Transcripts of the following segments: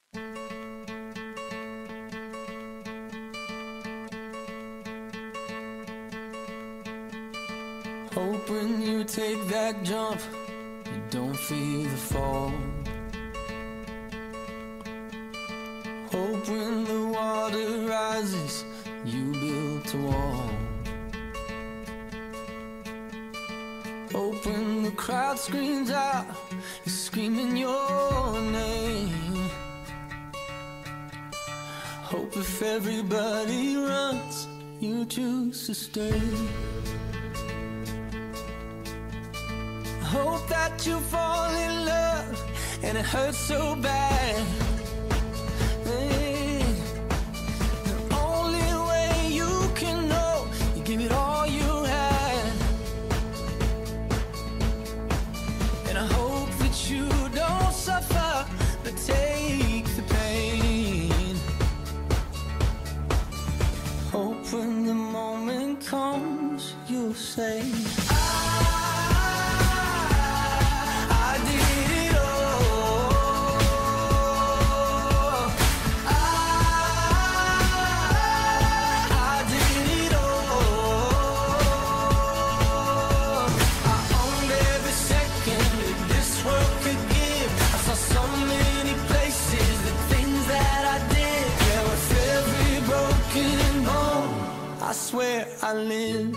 Hope when you take that jump, you don't feel the fall. Hope when the water rises, you built a wall. Hope when the crowd screams out, you're screaming your name. Hope if everybody runs, you choose to stay. Hope that you fall in love and it hurts so bad. Hey, the only way you can know, you give it all you had. And I hope that you don't suffer, but take the pain. Hope when the moment comes, you'll say, I swear I lived.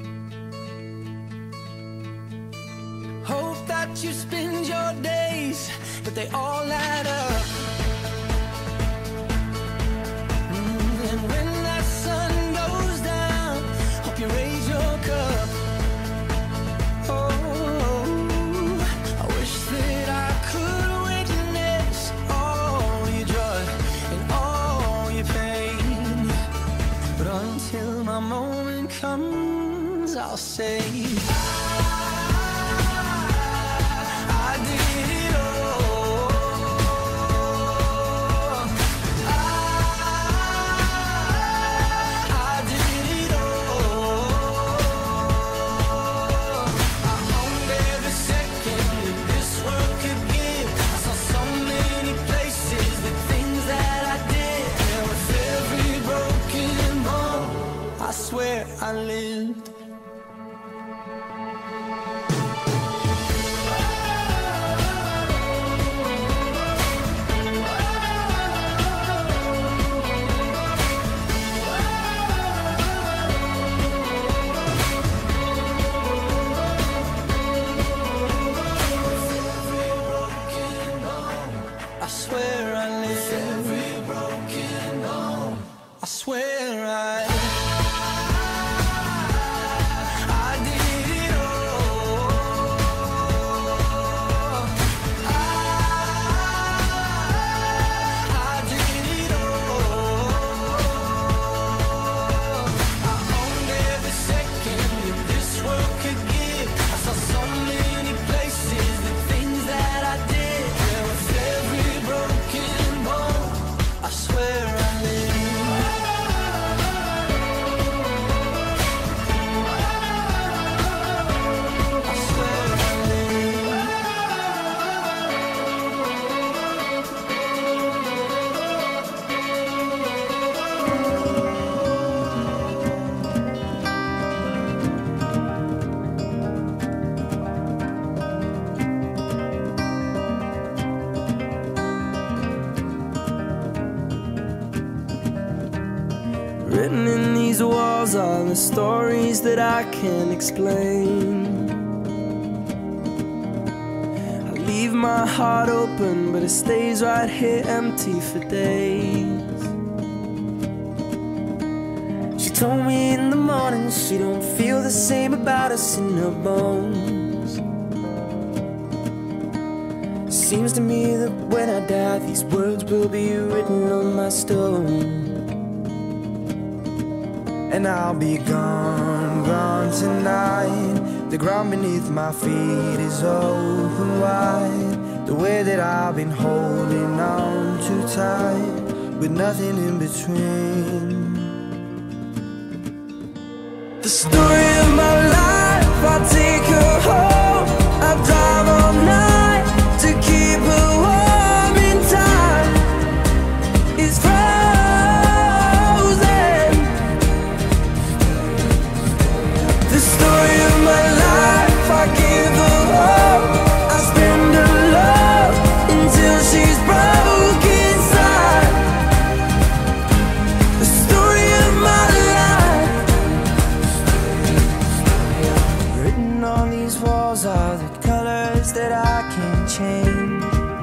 Hope that you spend your days, but they all add up. And when that sun goes down, hope you raise your cup. Oh, I wish that I could witness all your joy and all your pain. But until my moment comes, I'll say, I did it all. I did it all. I owned every second that this world could give. I saw so many places, the things that I did. And with every broken bone, I swear I lived. I swear I lived. Every broken bone, I swear I did it all. I did it all. I owned every second that this world could give. I saw so many places, the things that I did. There was every broken bone, I swear I lived. I swear I lived. Written in these walls are the stories that I can't explain. I leave my heart open, but it stays right here empty for days. She told me in the morning she don't feel the same about us in her bones. Seems to me that when I die, these words will be written on my stone. And I'll be gone, gone tonight. The ground beneath my feet is open wide. The way that I've been holding on too tight, with nothing in between. The story of my life, I'll take her home. I'll drive all night to keep her warm in time. I can't change.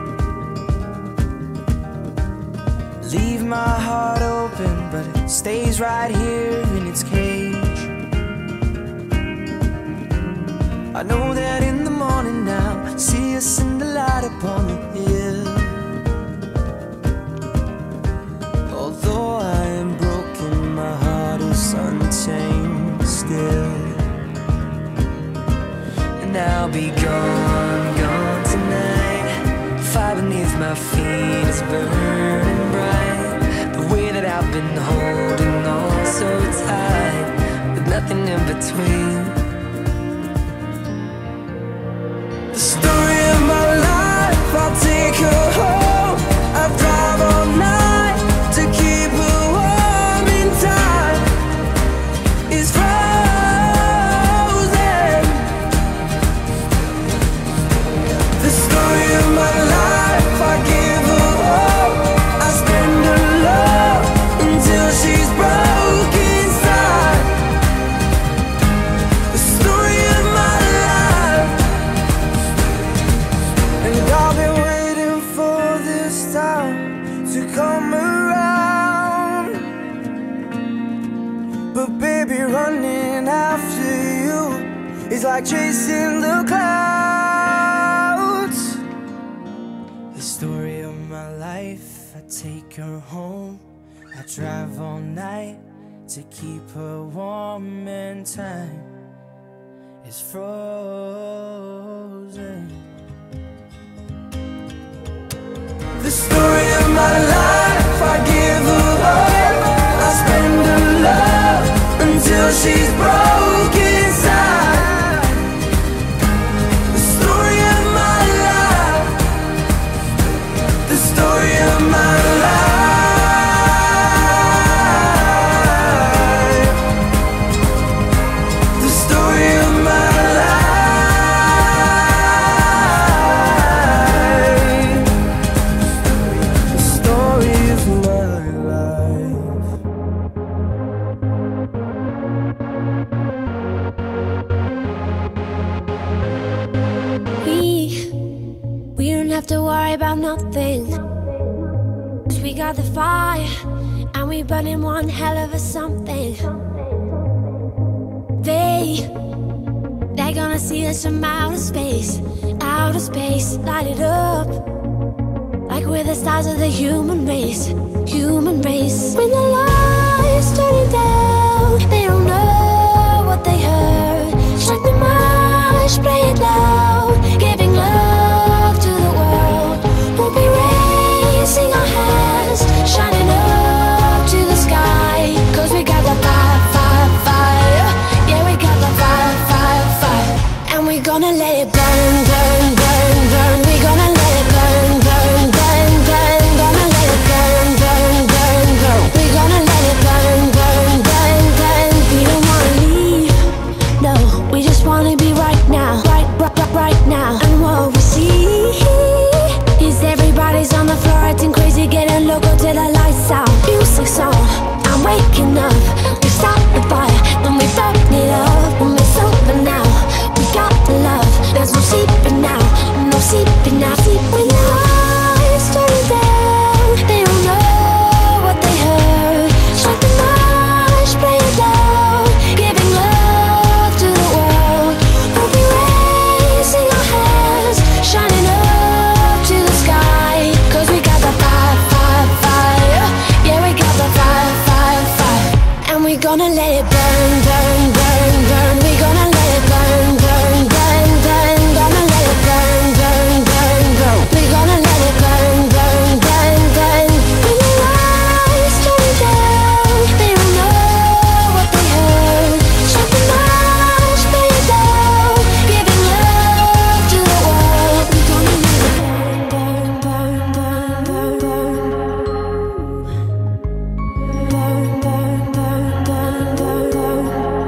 Leave my heart open, but it stays right here in its cage. I know that in the morning now, see us in the light upon the hill. Although I am broken, my heart is untamed still. And I'll be gone, gone tonight. Fire beneath my feet is burning bright. The way that I've been holding on so tight, with nothing in between. The story of my life, I'll take her home. I'll drive all night to keep her warm in time. It's frozen. The story of my life, I give her all. I spend her love until she's broke inside. The story of my life. And I've been waiting for this time to come around. But baby, running after you is like chasing the clouds. The story of my life, I take her home. I drive all night to keep her warm, and time is frozen. The story of my life, I give her all. I spend her love until she's broke inside. The story of my life. The story of my life. The story of my life. The story of my life. We don't have to worry about nothing, 'cause we got the fire, and we burning one hell of a something. They're gonna see us from outer space, light it up, like we're the stars of the human race, human race. When the lights turning down, they don't know what they heard. Strike the march, play it loud, giving love to the world. We'll be raising our hands, shining up to the sky, 'cause we got the fire, fire, fire. Yeah, we got the fire, fire, fire. And we're gonna let it burn, burn, burn, burn. We're gonna let it burn, burn, burn, burn. Gonna let it burn, burn, burn, burn. We're gonna let it burn, burn, burn, burn. We don't wanna leave, no, we just wanna be right now, right now. And what we see is everybody's on the floor acting crazy, getting loco till the lights out. Music's on, I'm waking up. We start the fire, then we burn it up. When it's over now, we got the love. There's no sleeping now, no sleeping now. When the lights turn down, they don't know what they heard. Strike the march, play it loud, giving love to the world. We'll be raising our hands, shining up to the sky, 'cause we got the fire, fire, fire. Yeah, we got the fire, fire, fire. And we're gonna let it burn, burn, burn, burn. We're gonna let it burn, burn, burn, burn. Gonna let it burn, burn, burn, burn. We're gonna let it burn, burn, burn, burn. When the lights turn down, they don't know what they heard. Strike the march, play it loud, giving love to the world. We're gonna let it burn, burn, burn, burn, burn, burn, burn, burn, burn, burn, burn.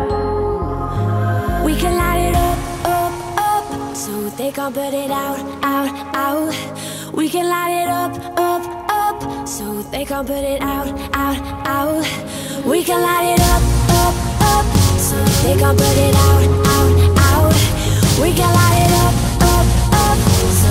We can light it up, up, up, so they can't put it out, out, out. We can light it up, up, up, so they can't put it out, out, out. We can light it up, up, up, so they can't put it out, out, out. We can light it up, up, up, so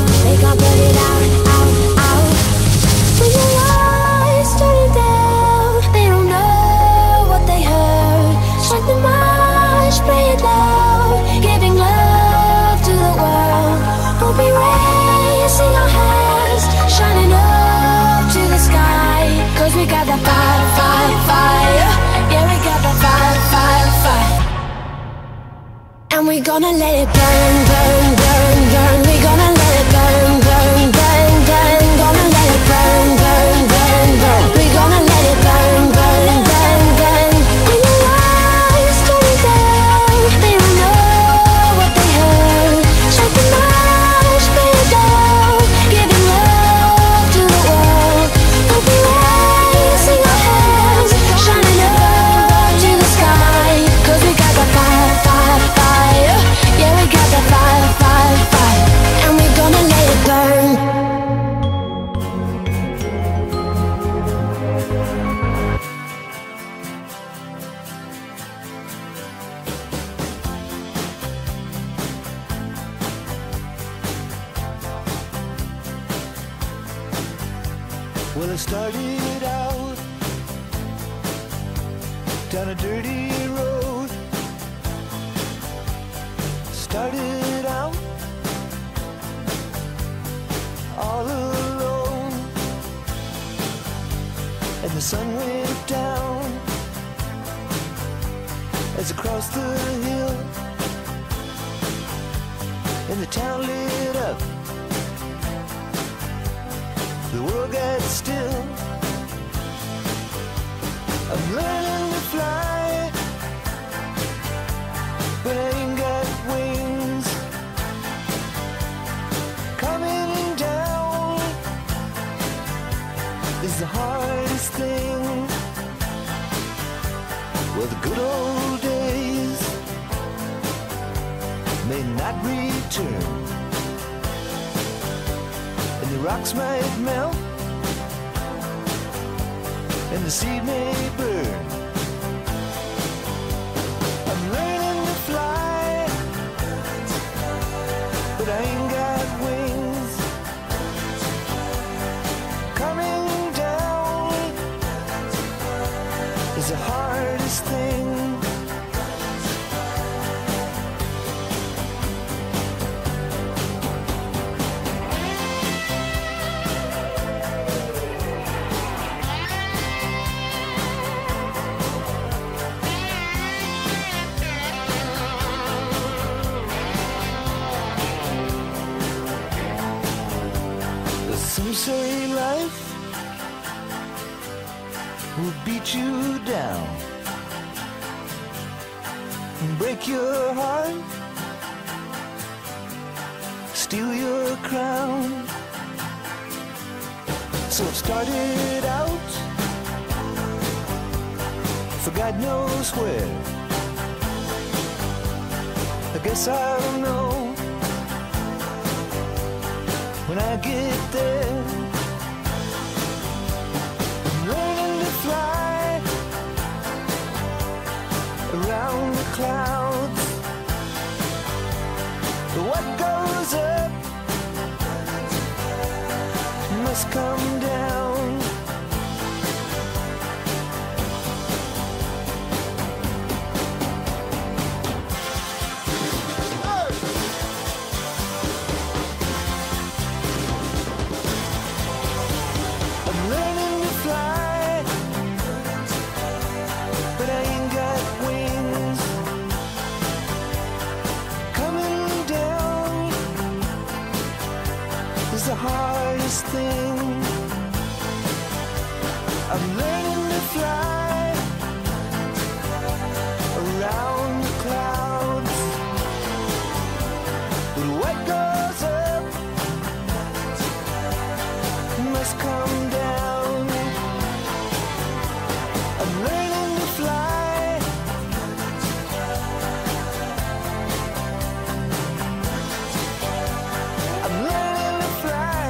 that fire, fire, fire. Yeah, we got that fire, fire, fire. And we gonna let it burn, burn, burn, burn. We gonna let it burn, burn, burn, burn. Gonna let it burn, burn, burn, burn. We gonna let it burn, burn, burn, burn. When your lights going down, they don't know what they heard. Shake the marsh, lay it down, giving love to the world. We'll be raising our hands, shining up to the sky. 'Cause we got the fire, fire, fire. Yeah, we got the fire, fire, fire. And we gonna let it burn. Well, I started out down a dirty road. Started out all alone, and the sun went down as I crossed the hill, and the town lit up. The world got still. I'm learning to fly, but I ain't got wings. Coming down is the hardest thing. Well, the good old days may not return, and the rocks might melt, and the seed may burn. I'm learning to fly, but I ain't got wings. Coming down is the hardest thing. Some say life will beat you down and break your heart, steal your crown. So I've started out for God knows where. I guess I'll know when I get there. I'm learning to fly around the clouds. What goes up must come down. The hardest thing. I'm learning to fly around the clouds. But what goes up must come down. I'm learning to fly. I'm learning to fly.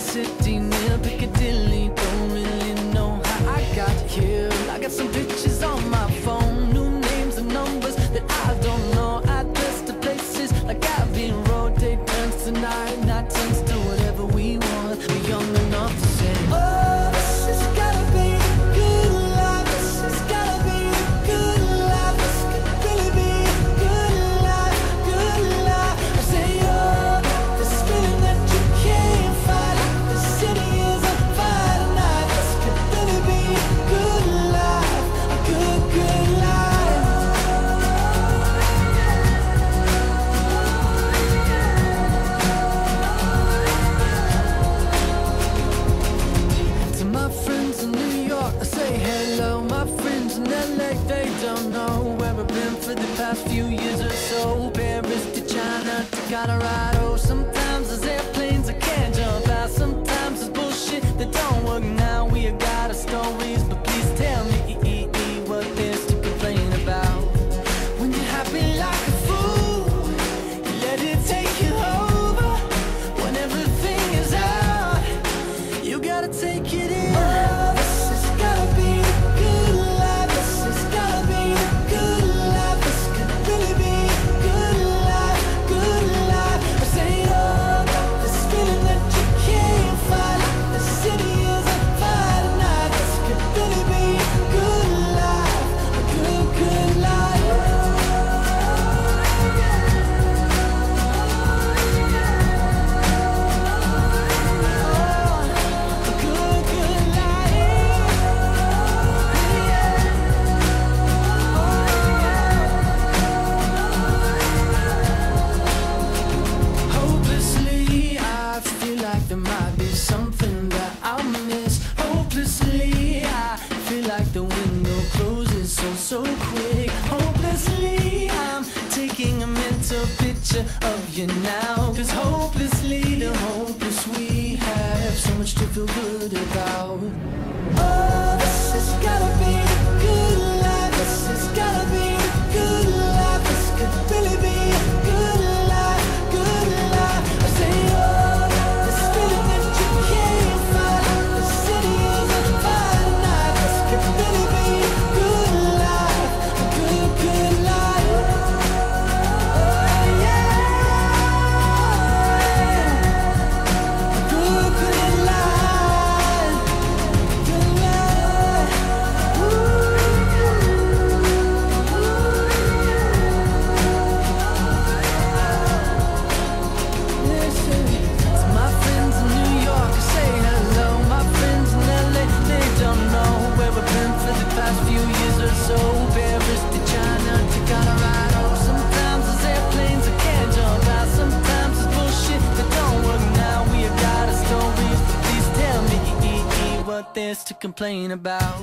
city near Piccadilly. Don't really know how I got here. I got some pictures on my phone, new names and numbers that I don't know. Address to places like Abbey Road. Take turns tonight, not turns to whatever we want. We're young enough to say, oh, this has gotta be a good life. This has gotta be a good life. This could really be a good life, good life. I say, oh, this feeling that you can't fight. The city is on fire tonight. This could really be a good life, a good, good life. To my friends in New York, I say hello. My friends in LA, they don't know where I've been for the past few years or so. Paris to China to Colorado. Sometimes there's airplanes I can't jump out. Sometimes there's bullshit that don't work now. We have got our stories, but please tell me what there's to complain about. When you're happy like a fool, you let it take you over. When everything is out, you gotta take it in. Oh, this has gotta be a good life. This has gotta be a good life. This could really be a good life, good life. I say, oh, this feeling that you can't fight. The city is on fire tonight. This could really be a good life, a good, good life. A good, good life. Hopelessly, I feel like there might be something that I'll miss. Hopelessly, I feel like the window closes so quick. Hopelessly, I'm taking a mental picture of you now. 'Cause hopelessly, the hopeless we have so much to feel good about. Oh, this has gotta be a good life. This has gotta be a good life. This could really be a good life, good life. I say, oh, this feeling that you can't fight. The city is on fire tonight. This could really be a good life, a good, good life. Oh, yeah. A good, good life. Good life. Listen, to my friends in New York, I say hello. My friends in LA, they don't know where we've been for the past few years or so. Paris to China to Colorado. Sometimes there's airplanes I can't jump out. Sometimes there's bullshit that don't work now. We have got our stories, but please tell me what there's to complain about.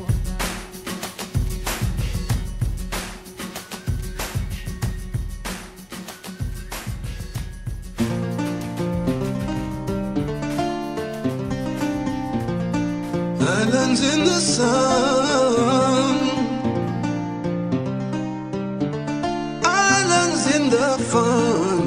Islands in the sun, islands in the fun.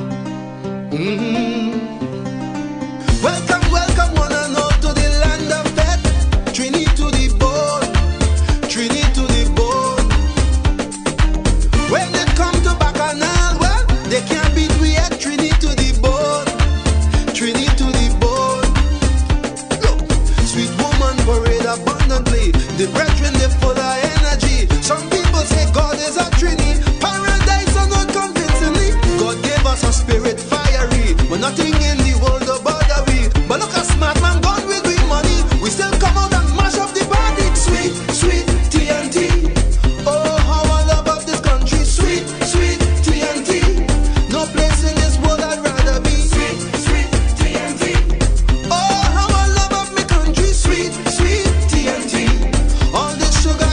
Welcome, welcome one and all to the land of death. Trinity to the bone, Trinity to the bone. When they come to Bacchanal, well, they can't beat we at Trinity to the bone, Trinity to the bone. Look, sweet woman parade abundantly. The brethren, they full of energy. Some people say God is a Trinity. Paradise are not convincingly. God gave us a spirit fiery, but nothing in the world will bother we. But look, a smart man gone with we money. We still come out and mash up the party. Sweet, sweet TNT. Oh, how I love of this country. Sweet, sweet TNT. No place in this world I'd rather be. Sweet, sweet TNT. Oh, how I love of my country. Sweet, sweet TNT. All this sugar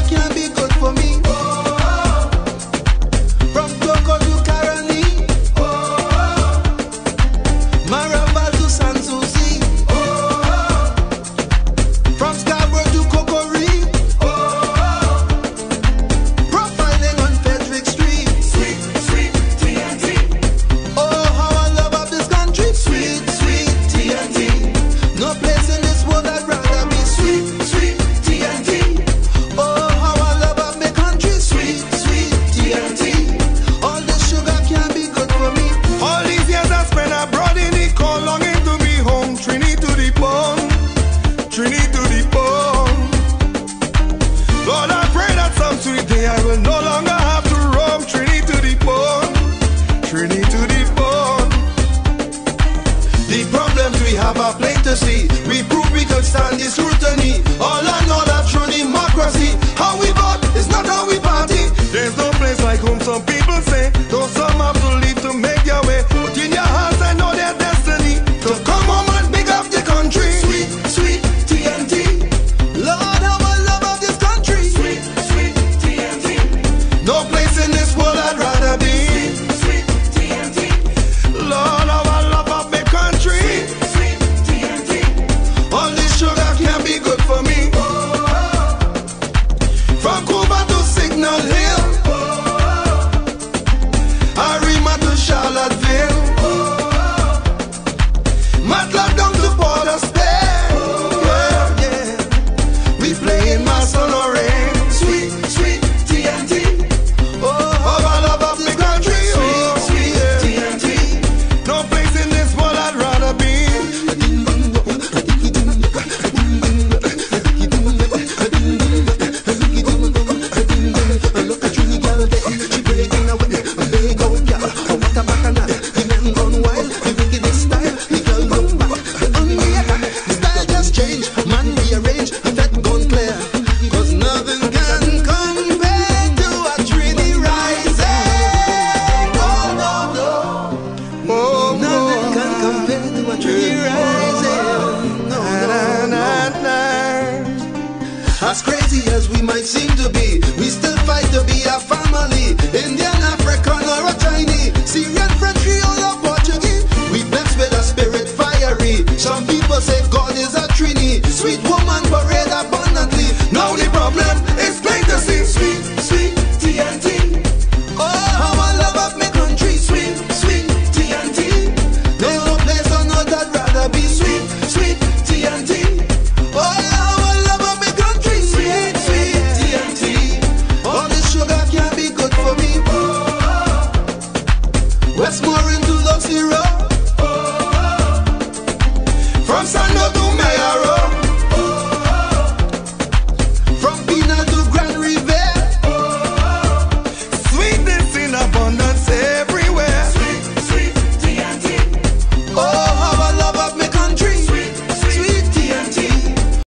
have a plane to see. We prove we could stand this scrutiny. All I know that true democracy. How we vote is not how we party. There's no place like home, some people say. Though some have to leave to make their way, but in your hearts I know their destiny. So come home and big up the country. Sweet, sweet TNT. Lord, how I love of this country. Sweet, sweet TNT. No place in this world I'd rather be. Sweet, sweet TNT. Lord, how I love of my country. Sweet, sweet TNT. All this sugar can't be good for me. From Cuba to Signal Hill, Arima to Charlottesville, Matlock down to Port of Spain. Yeah, yeah. We play in my sun or rain. Sweet, sweet TNT. Oh, I love of my country. Sweet, sweet TNT. No place in this world I'd rather be. As crazy as we might seem to be, we still fight to be a family. Indian, African or a Chinese, Syrian, French, Creole or Portuguese. We blessed with a spirit fiery. Some people say God is a Trinity. Sweet woman parade abundantly. Now the problem is plain to see. Sweet, sweet TNT. Oh, how I love of my country. Sweet, sweet TNT. There's no place on earth I'd rather be. Sweet, sweet TNT. Oh, how I love of my country. Sweet, sweet TNT. All this sugar can't be good for me. Westmoreland to Luxy Road. From Sando to Mayor Road.